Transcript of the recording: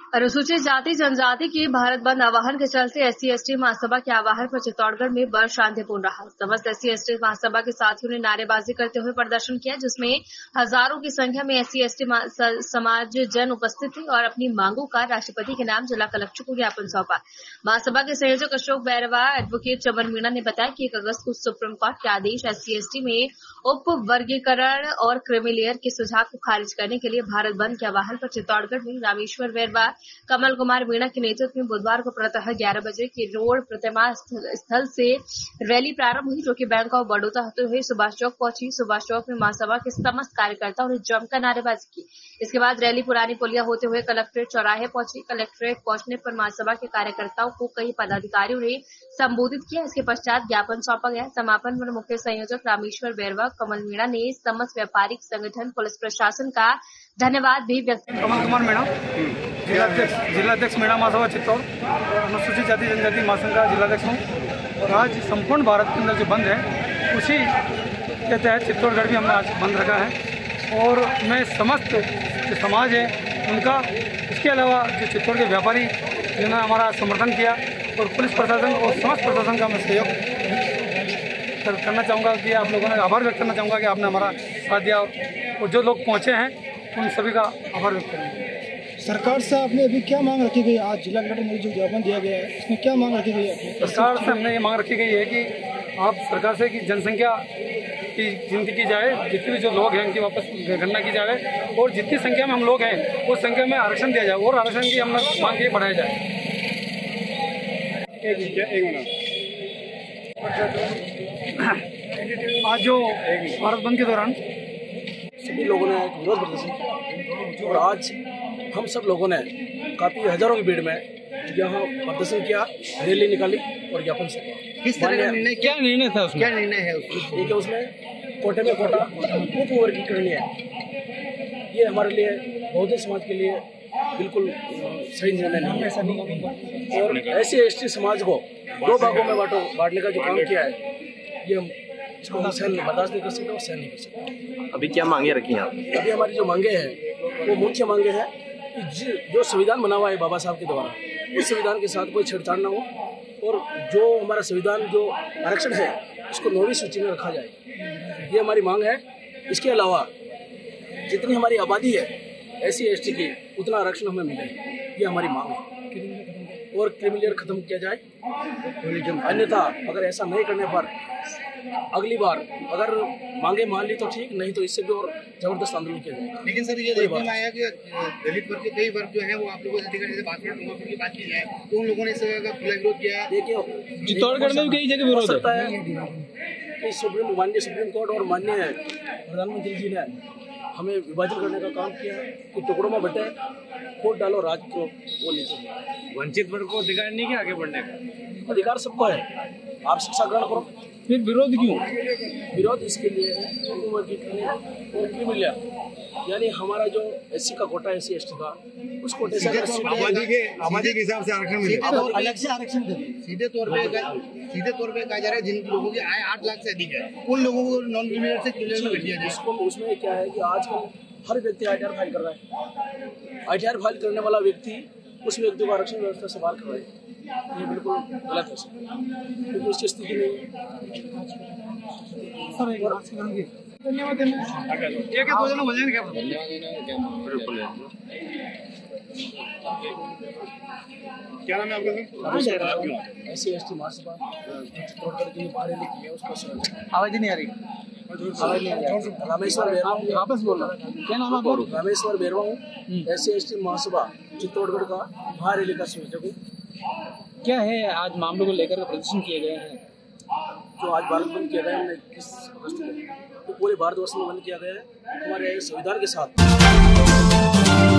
अनुसूचित जाति जनजाति की भारत बंद आह्वान के चलते SC/ST महासभा के आह्वान पर चित्तौड़गढ़ में बड़ शांतिपूर्ण रहा। समस्त SC/ST महासभा के साथियों ने नारेबाजी करते हुए प्रदर्शन किया, जिसमें हजारों की संख्या में SC/ST समाज जन उपस्थित थे और अपनी मांगों का राष्ट्रपति के नाम जिला कलेक्टर को ज्ञापन सौंपा। महासभा के संयोजक अशोक बैरवा एडवोकेट चमन मीणा ने बताया कि 1 अगस्त को सुप्रीम कोर्ट के आदेश SC/ST में उप वर्गीकरण और क्रीमीलेयर के सुझाव को खारिज करने के लिए भारत बंद के आह्वान पर चित्तौड़गढ़ में रामेश्वर बैरवा कमल कुमार मीणा के नेतृत्व में बुधवार को प्रातः 11 बजे की रोड प्रतिमा स्थल से रैली प्रारंभ हुई, जो कि बैंक ऑफ बड़ौदा होते हुए सुभाष चौक पहुंची। सुभाष चौक में महासभा के समस्त कार्यकर्ताओं ने जमकर नारेबाजी की। इसके बाद रैली पुरानी पुलिया होते हुए कलेक्ट्रेट चौराहे पहुंची। कलेक्ट्रेट पहुंचने पर महासभा के कार्यकर्ताओं को कई पदाधिकारियों ने संबोधित किया। इसके पश्चात ज्ञापन सौंपा गया। समापन में मुख्य संयोजक रामेश्वर बैरवा कमल मीणा ने समस्त व्यापारिक संगठन पुलिस प्रशासन का धन्यवाद भी व्यक्त किया। कमल कुमार मीणा, जिलाध्यक्ष मीणा महासभा चित्तौड़, अनुसूचित जाति जनजाति महासंघ का जिलाध्यक्ष हूँ। और आज संपूर्ण भारत के अंदर जो बंद है उसी के तहत चित्तौड़गढ़ भी हमने आज बंद रखा है। और मैं समस्त जो समाज है उनका, इसके अलावा जो चित्तौड़ के व्यापारी जिन्होंने हमारा समर्थन किया, और पुलिस प्रशासन और समस्त प्रशासन का मैं सहयोग करना चाहूँगा कि आप लोगों ने आभार व्यक्त करना चाहूँगा कि आपने हमारा साथ दिया। और जो लोग पहुँचे हैं उन सभी का आभार व्यक्त करेंगे। सरकार से आपने अभी क्या मांग रखी गई? आज जिला कलेक्टर में जो ज्ञापन दिया गया है इसमें क्या मांग रखी गई है? सरकार से हमने ये मांग रखी गई है कि आप सरकार से कि जनसंख्या की गिनती की जाए, जितने भी जो लोग हैं उनकी वापस गणना की जाए, और जितनी संख्या में हम लोग हैं उस संख्या में आरक्षण दिया जाए, और आरक्षण की हम मांग ये बढ़ाया जाए। आज जो भारत बंद के दौरान सभी लोगों ने विरोध प्रदर्शन किया, और आज हम सब लोगों ने काफ़ी हजारों की भीड़ में यहाँ प्रदर्शन किया, रैली निकाली और ज्ञापन से। किस तरह का निर्णय, क्या निर्णय था उसमें? क्या निर्णय है उसमें? देखिए, उसमें कोटे में कोटा उप वर्गीकरण है। ये हमारे लिए बहुजन समाज के लिए बिल्कुल सही निर्णय नहीं है। और SC/ST समाज को 2 भागों में बांटने का जो काम किया है, ये हम इसको बर्दाश्त नहीं कर सकते और सहन नहीं कर सकते। अभी क्या मांगे रखी हैं आप? अभी हमारी जो मांगे हैं वो मुख्य मांगे हैं कि जो संविधान बना हुआ है बाबा साहब के द्वारा, उस संविधान के साथ कोई छेड़छाड़ ना हो, और जो हमारा संविधान जो आरक्षण है उसको 9वीं सूची में रखा जाए, ये हमारी मांग है। इसके अलावा जितनी हमारी आबादी है SC/ST की, उतना आरक्षण हमें मिले, ये हमारी मांग है। और क्रीमीलेयर खत्म किया जाए, अन्यथा अगर ऐसा नहीं करने पर अगली बार अगर मांगे मान ली तो ठीक, नहीं तो इससे भी और जबरदस्त आंदोलन किया जाए। लेकिन सर, ये देखने में आया कि दलित वर्ग के कई वर्ग जो है वो आप लोगों से जैसे बात की बात की जाए तो उन लोगों ने इसका खुला विरोध किया। देखिए, चित्तौड़गढ़ में भी कई जगह विरोध होता है कि माननीय सुप्रीम कोर्ट और माननीय प्रधानमंत्री जी ने हमें विभाजन करने का काम किया कि टुकड़ों में बटे, वोट डालो, राज को वो नीचे। वंचित वर्ग को अधिकार नहीं है आगे बढ़ने का? अधिकार सबको है, आप शिक्षा ग्रहण करो। फिर विरोध क्यों? विरोध इसके लिए है और क्रीमीलेयर, यानी हमारा जो SC का कोटा है SC/ST का, उस कोटे से आबादी के हिसाब से आरक्षण मिलेगा तो अलग से आरक्षण दें। सीधे तौर पे कहा जा रहा है जिन लोगों की आय 8 लाख से अधिक है उन लोगों को नॉन क्रीमीलेयर से क्रीमीलेयर में कर दिया जाए। इसको उसमें क्या है कि आजकल हर व्यक्ति ITR फाइल कर रहा है। ITR फाइल करने वाला व्यक्ति उस व्यक्ति को आरक्षण व्यवस्था से बाहर कर रहा है। ये बिल्कुल गलत है, क्योंकि उसकी स्थिति नहीं है। धन्यवाद। एक 2 जन हो जाएंगे क्या? क्या नाम है आपका? SC/ST महासभा चित्तौड़गढ़ के लिए बाहर लिखी है, उसका आवाज नहीं आ रही। रामेश्वर बैरवा, वापस बोलना। क्या नाम है? रामेश्वर बैरवा हूँ, SC/ST महासभा चित्तौड़गढ़ का बाहर रैली का संयोजक हूँ। क्या है आज मामलों को लेकर प्रदर्शन किए गए हैं? जो आज भारत बंद किया गया है 21 अगस्त को, तो पूरे भारतवर्ष में बंद किया गया है हमारे संविधान के साथ।